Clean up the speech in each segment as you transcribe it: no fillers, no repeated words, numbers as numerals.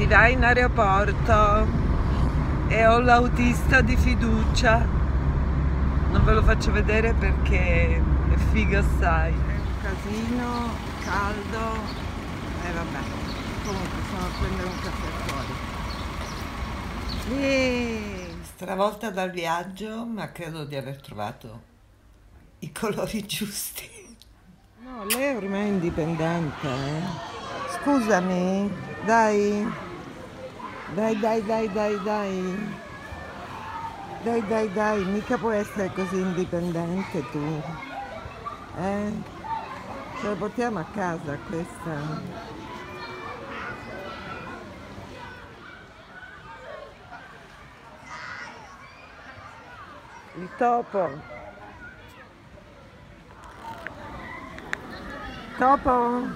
si va in aeroporto e ho l'autista di fiducia. Non ve lo faccio vedere perché è figo assai. È un casino, caldo e vabbè. Comunque sono a prendere un caffè fuori. Stravolta dal viaggio, ma credo di aver trovato i colori giusti. No, lei ormai è indipendente, eh? Scusami, dai. Dai, mica puoi essere così indipendente tu. Ce la portiamo a casa questa. Il topo. Topo.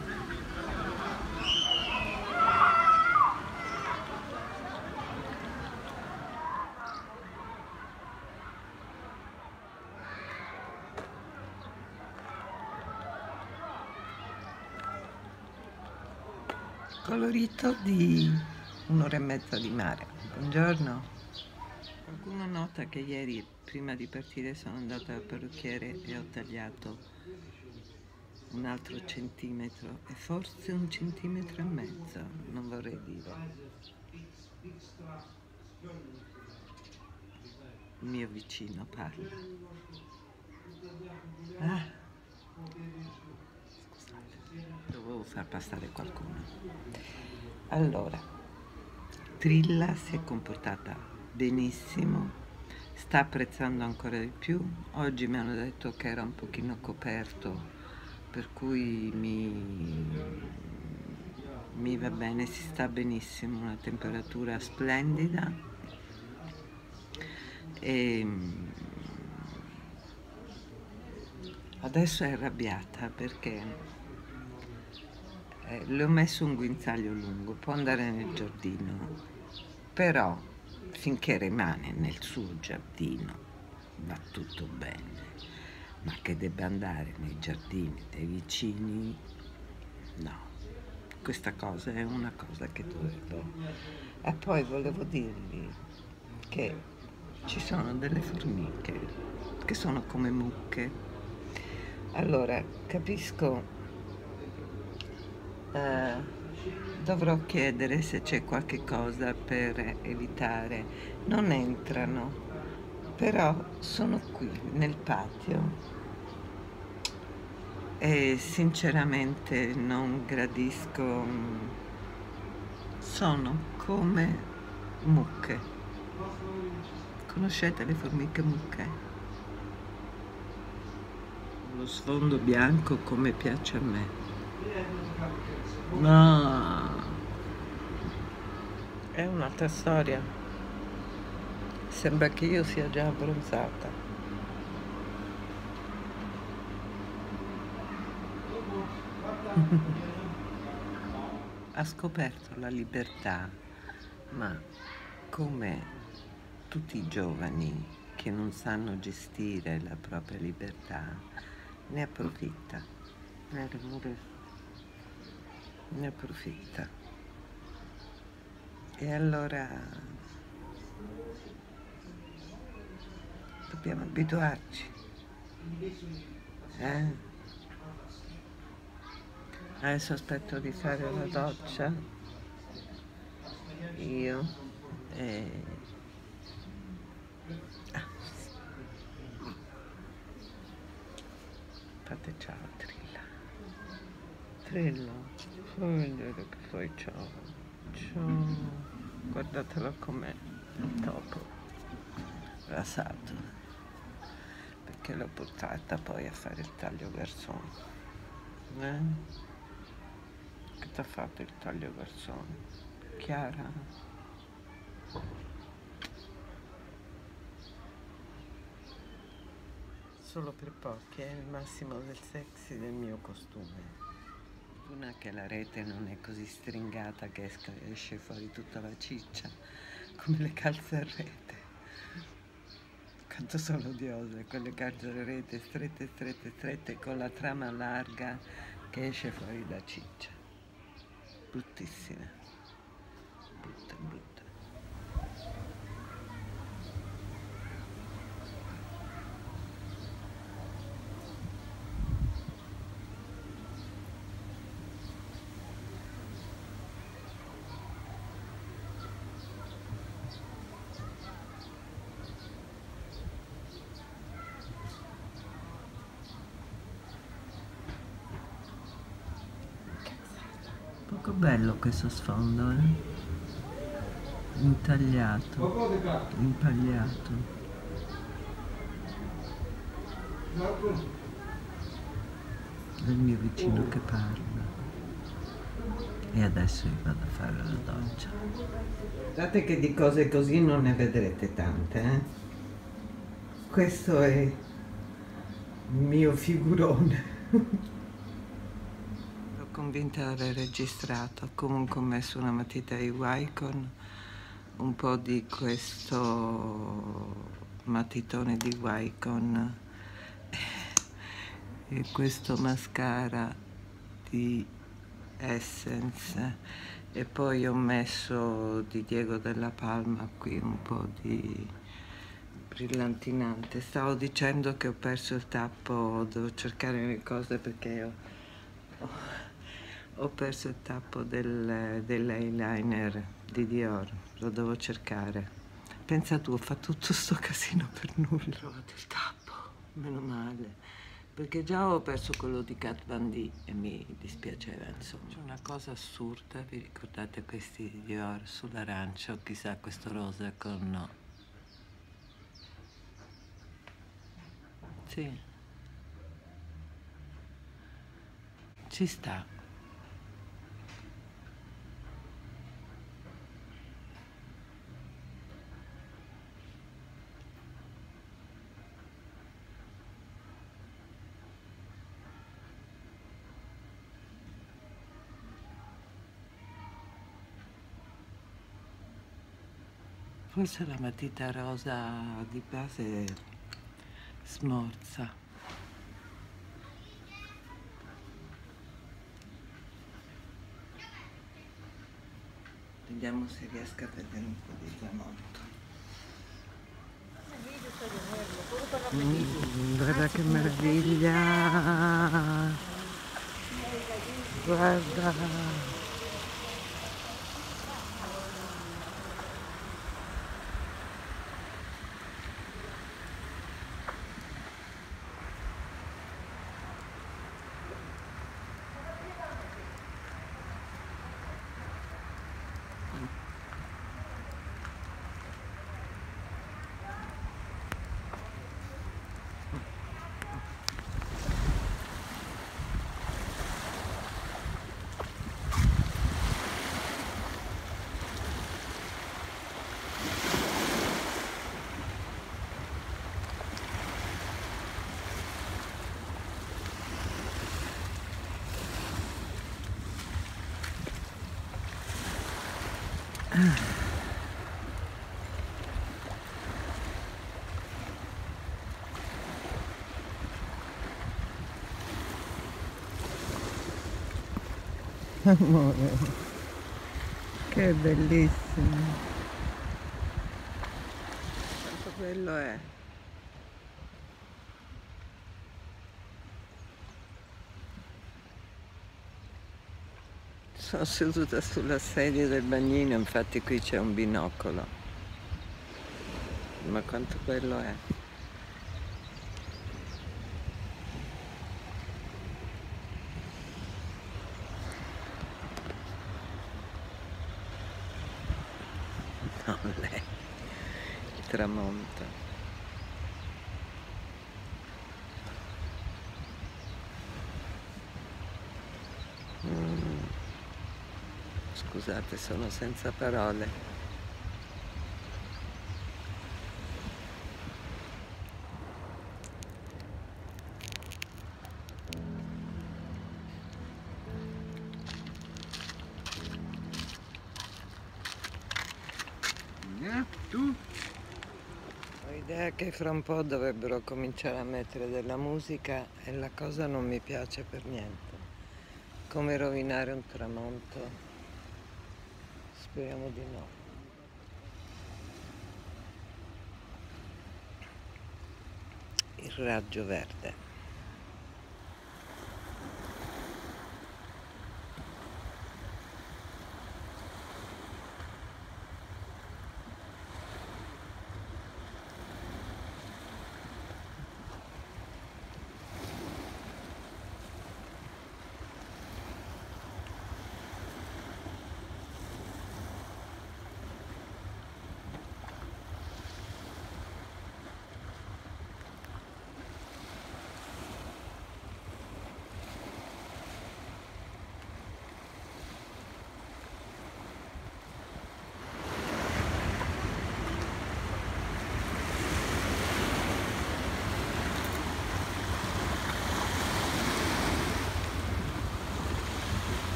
Colorito di un'ora e mezza di mare. Buongiorno. Qualcuno nota che ieri prima di partire sono andata al parrucchiere e ho tagliato un altro centimetro e forse 1,5 centimetri, non vorrei dire. Il mio vicino parla. Dovevo far passare qualcuno. Allora, Trilla si è comportata benissimo, sta apprezzando ancora di più. Oggi mi hanno detto che era un pochino coperto, per cui mi va bene, si sta benissimo, una temperatura splendida. E adesso è arrabbiata perché le ho messo un guinzaglio lungo, può andare nel giardino, però finché rimane nel suo giardino va tutto bene, ma che debba andare nei giardini dei vicini, no. Questa cosa è una cosa che dovevo. E poi volevo dirvi che ci sono delle formiche che sono come mucche. Allora, capisco. Dovrò chiedere se c'è qualche cosa per evitare. Non entrano, però sono qui nel patio e sinceramente non gradisco. Sono come mucche. Conoscete le formiche mucche? Lo sfondo bianco come piace a me. No, è un'altra storia. Sembra che io sia già abbronzata. Ha scoperto la libertà, ma come tutti i giovani che non sanno gestire la propria libertà, ne approfitta. Ne approfitta. E allora dobbiamo abituarci. Adesso aspetto di fare la doccia io e fate ciao Trilla. Trilla, fammi vedere che fai ciao. Ciao. Guardatelo com'è il topo rasato, perché l'ho portata poi a fare il taglio garzone. Che ti ha fatto il taglio garzone? Chiara? Solo per pochi, è il massimo del sexy del mio costume. Una che la rete non è così stringata che esce fuori tutta la ciccia, come le calze a rete. Quanto sono odiose quelle calze a rete strette con la trama larga che esce fuori la ciccia. Bruttissime. bello questo sfondo, intagliato, impagliato. Del mio vicino che parla. E adesso io vado a fare la doccia. Guardate che di cose così non ne vedrete tante, eh? Questo è il mio figurone. Ero convinta di aver registrato, comunque ho messo una matita di Wycon, un po' di questo matitone di Wycon e questo mascara di Essence, e poi ho messo di Diego Della Palma qui un po' di brillantinante. Stavo dicendo che ho perso il tappo, devo cercare le cose perché ho perso il tappo dell'eyeliner di Dior, lo devo cercare. Pensa tu, ho fatto tutto sto casino per nulla. Ho trovato il tappo, meno male, perché già ho perso quello di Kat Von D e mi dispiaceva, insomma. C'è una cosa assurda, vi ricordate questi Dior sull'arancio, chissà questo rosa con... no. Sì, ci sta. Forse la matita rosa di base smorza. Vediamo se riesco a vedere un po' di tramonto. Guarda che meraviglia! Guarda! Amore, che bellissimo. Quanto bello è. Sono seduta sulla sedia del bagnino, infatti qui c'è un binocolo. Ma quanto bello è. No, lei, il tramonto. Scusate, sono senza parole. Tu? Ho idea che fra un po' dovrebbero cominciare a mettere della musica e la cosa non mi piace per niente. Come rovinare un tramonto? Speriamo di no. Il raggio verde.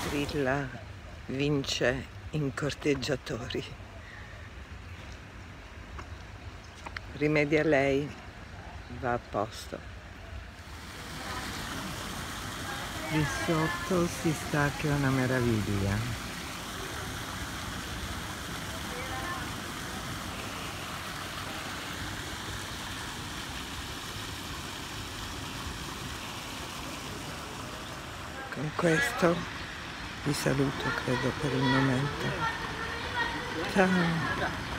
Trilla vince in corteggiatori. Rimedia lei, va a posto. Lì sotto si sta che è una meraviglia. Con questo vi saluto, credo, per il momento. Ciao!